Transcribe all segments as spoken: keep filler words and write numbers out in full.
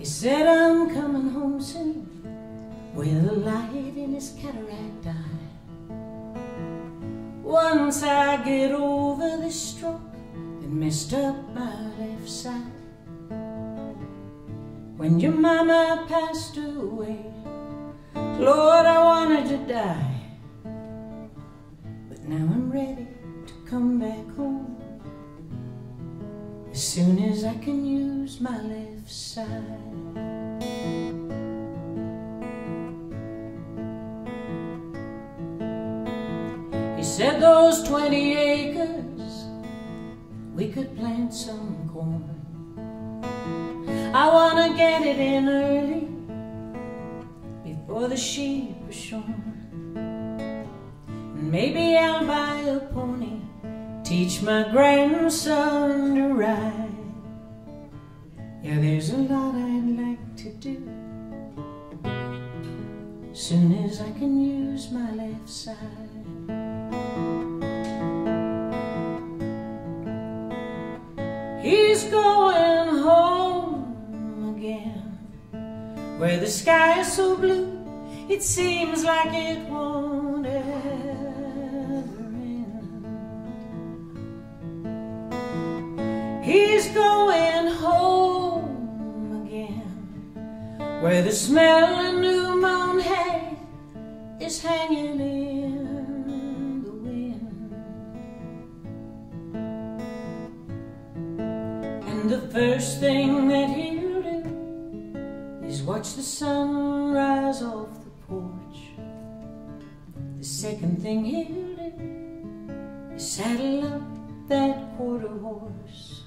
He said, I'm coming home soon, with a light in his cataract eye. Once I get over this stroke that messed up my left side. When your mama passed away, Lord, I wanted to die. But now I'm ready to come back home, as soon as I can use my left side. He said those twenty acres, we could plant some corn. I wanna get it in early, before the sheep are shorn. And maybe I'll buy a pony, teach my grandson to ride. Yeah, there's a lot I'd like to do, soon as I can use my left side. He's going home again, where the sky is so blue, it seems like it won't ever end. He's going home again, where the smell of new mown hay is hanging in the wind. And the first thing that he'll do is watch the sun rise off the porch. The second thing he'll do is saddle up that quarter horse,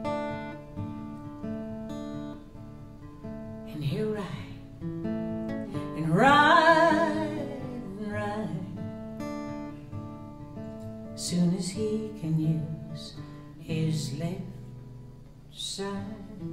and he'll ride and ride and ride, soon as he can use his left side.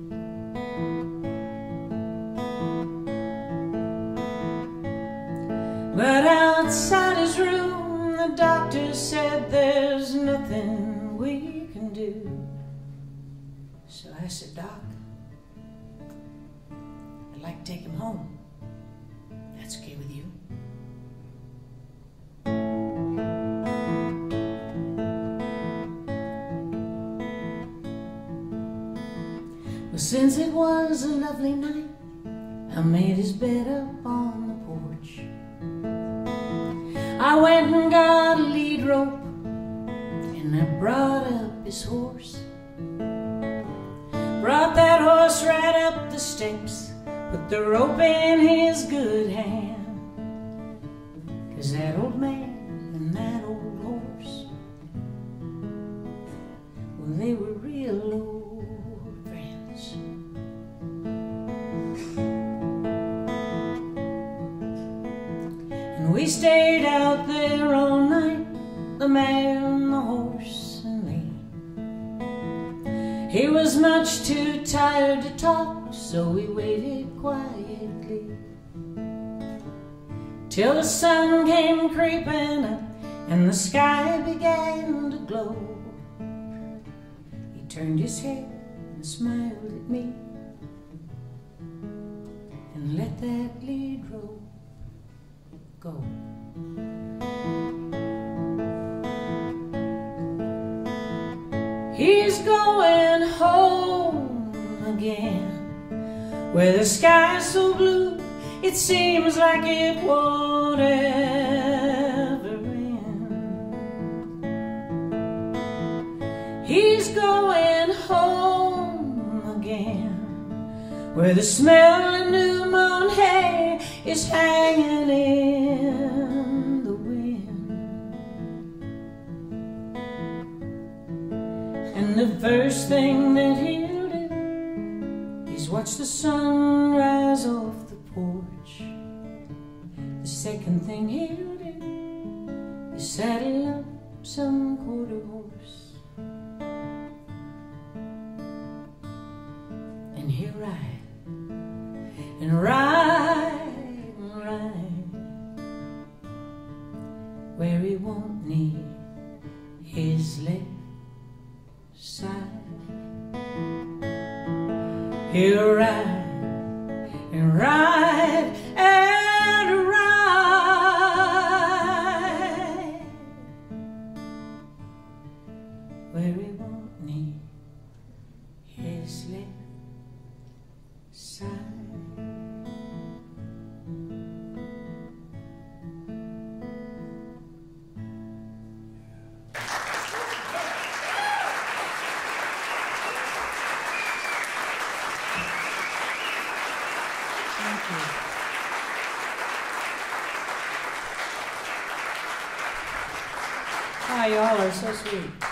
But outside his room, the doctor said there's nothing we can do. So I said, Doc, I'd like to take him home. That's okay with you? Well, since it was a lovely night, I made his bed up on the porch. I went and got a lead rope, and I brought up his horse. Brought that horse right up the steps, put the rope in his good hand. 'Cause that old man and that old horse, well, they were real old friends. And we stayed out there all night, the man, the horse, and me. He was much too tired to talk, so we waited quietly till the sun came creeping up and the sky began to glow. He turned his head and smiled at me and let that lead rope go. He's going home again, where the sky's so blue, it seems like it won't ever end. He's going home again, where the smell of new mown hay is hanging in the wind. And the first thing that he'll do is watch the sun rise off the porch. The second thing he'll do is saddle up some quarter horse, and he'll ride and ride and ride, where he won't need his left side. He'll ride and right and right where he won't need his left side. Thank you. Hi, y'all are so sweet.